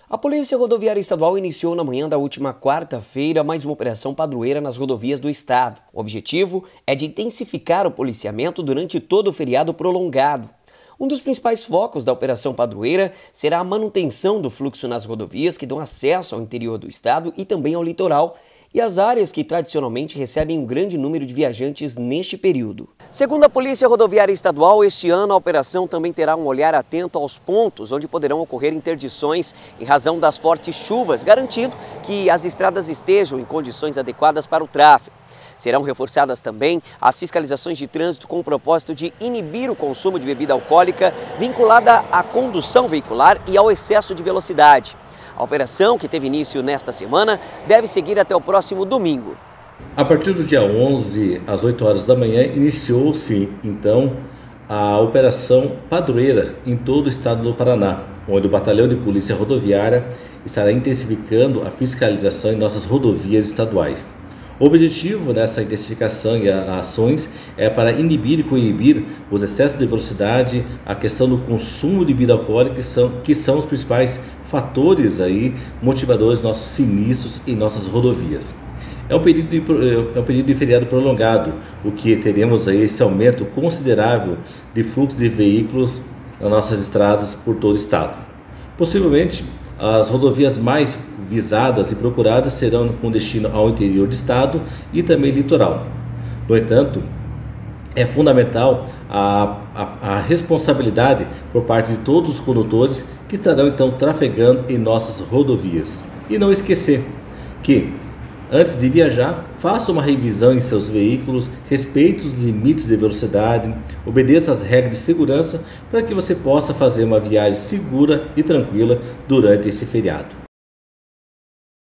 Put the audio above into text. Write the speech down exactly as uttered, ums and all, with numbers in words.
A Polícia Rodoviária Estadual iniciou na manhã da última quarta-feira mais uma operação padroeira nas rodovias do estado. O objetivo é de intensificar o policiamento durante todo o feriado prolongado. Um dos principais focos da operação padroeira será a manutenção do fluxo nas rodovias que dão acesso ao interior do estado e também ao litoral, e as áreas que tradicionalmente recebem um grande número de viajantes neste período. Segundo a Polícia Rodoviária Estadual, este ano a operação também terá um olhar atento aos pontos onde poderão ocorrer interdições em razão das fortes chuvas, garantindo que as estradas estejam em condições adequadas para o tráfego. Serão reforçadas também as fiscalizações de trânsito com o propósito de inibir o consumo de bebida alcoólica vinculada à condução veicular e ao excesso de velocidade. A operação, que teve início nesta semana, deve seguir até o próximo domingo. A partir do dia onze, às oito horas da manhã, iniciou-se, então, a Operação Padroeira em todo o estado do Paraná, onde o Batalhão de Polícia Rodoviária estará intensificando a fiscalização em nossas rodovias estaduais. O objetivo dessa intensificação e ações é para inibir e coibir os excessos de velocidade, a questão do consumo de bebida alcoólica, que são, que são os principais fatores aí, motivadores dos nossos sinistros em nossas rodovias. É um período de, é um período de feriado prolongado, o que teremos aí esse aumento considerável de fluxo de veículos nas nossas estradas por todo o estado. Possivelmente, as rodovias mais visadas e procuradas serão com destino ao interior do estado e também litoral. No entanto, é fundamental a, a, a responsabilidade por parte de todos os condutores que estarão então trafegando em nossas rodovias. E não esquecer que, antes de viajar, faça uma revisão em seus veículos, respeite os limites de velocidade, obedeça às regras de segurança para que você possa fazer uma viagem segura e tranquila durante esse feriado.